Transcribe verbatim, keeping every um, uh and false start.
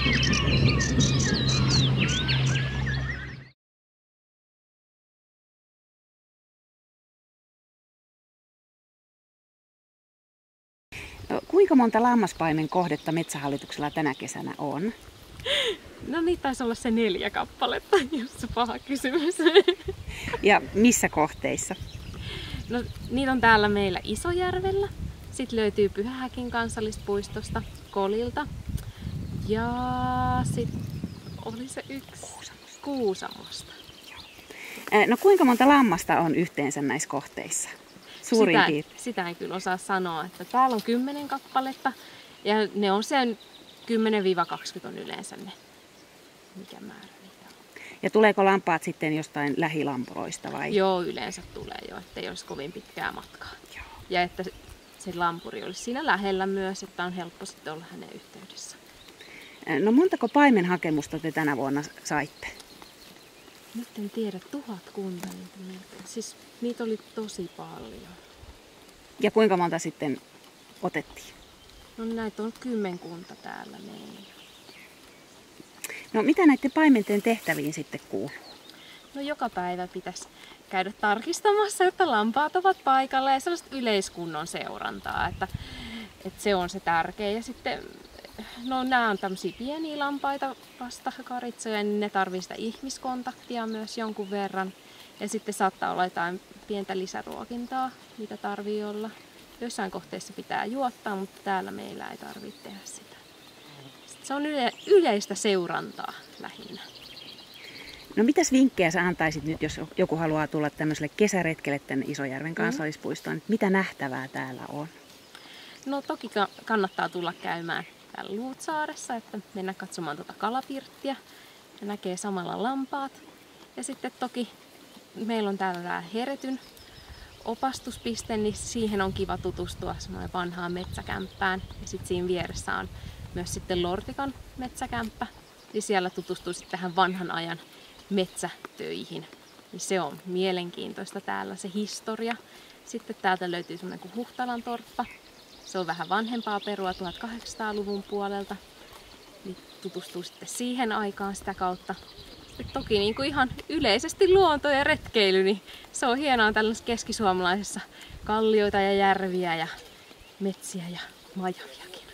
No, kuinka monta lammaspaimen kohdetta Metsähallituksella tänä kesänä on? No niitä taisi olla se neljä kappaletta, jos se paha kysymys. Ja missä kohteissa? No niitä on täällä meillä Isojärvellä. Sitten löytyy Pyhähäkin kansallispuistosta, Kolilta. Ja sitten oli se yksi Kuusamosta. Kuusamosta. No kuinka monta lammasta on yhteensä näissä kohteissa? Suurin sitä, piirtein. sitä en kyllä osaa sanoa, että täällä on kymmenen kappaletta ja ne on sen kymmenen kaksikymmentä on yleensä ne, mikä määrä niitä on. Ja tuleeko lampaat sitten jostain lähilampuroista vai? Joo, yleensä tulee jo, ettei olisi kovin pitkää matkaa. Joo. Ja että se lampuri olisi siinä lähellä myös, että on helppo sitten olla hänen yhteydessä. No montako paimenhakemusta te tänä vuonna saitte? Nyt en tiedä, tuhat kunta niitä. Siis niitä oli tosi paljon. Ja kuinka monta sitten otettiin? No näitä on kymmenkunta täällä meillä. No mitä näiden paimenten tehtäviin sitten kuuluu? No joka päivä pitäisi käydä tarkistamassa, että lampaat ovat paikalla ja sellaista yleiskunnon seurantaa, että, että se on se tärkeä. Ja sitten, no nämä on tämmöisiä pieniä lampaita, vastakaritsoja, niin ne tarvitsee sitä ihmiskontaktia myös jonkun verran. Ja sitten saattaa olla jotain pientä lisäruokintaa, mitä tarvii olla. Joissain kohteissa pitää juottaa, mutta täällä meillä ei tarvitse tehdä sitä. Sitten se on yle- yleistä seurantaa lähinnä. No mitäs vinkkejä sä antaisit nyt, jos joku haluaa tulla tämmöiselle kesäretkelle tänne Isojärven kansallispuistoon? Mm. Mitä nähtävää täällä on? No toki kannattaa tulla käymään täällä Luutsaaressa, että mennään katsomaan tuota kalapirttiä ja näkee samalla lampaat. Ja sitten toki meillä on täällä tämä Heretyn opastuspiste, niin siihen on kiva tutustua semmoinen vanhaan metsäkämppään. Ja sitten siinä vieressä on myös sitten Lortikan metsäkämppä. Ja siellä tutustuu sitten tähän vanhan ajan metsätöihin. Niin se on mielenkiintoista täällä se historia. Sitten täältä löytyy semmoinen kuin Huhtalan torppa. Se on vähän vanhempaa perua tuhatkahdeksansataaluvun puolelta. Niin tutustuu sitten siihen aikaan sitä kautta. Sitten toki niin kuin ihan yleisesti luonto ja retkeily, niin se on hienoa tällaisessa keskisuomalaisessa kallioita ja järviä ja metsiä ja majaviakin.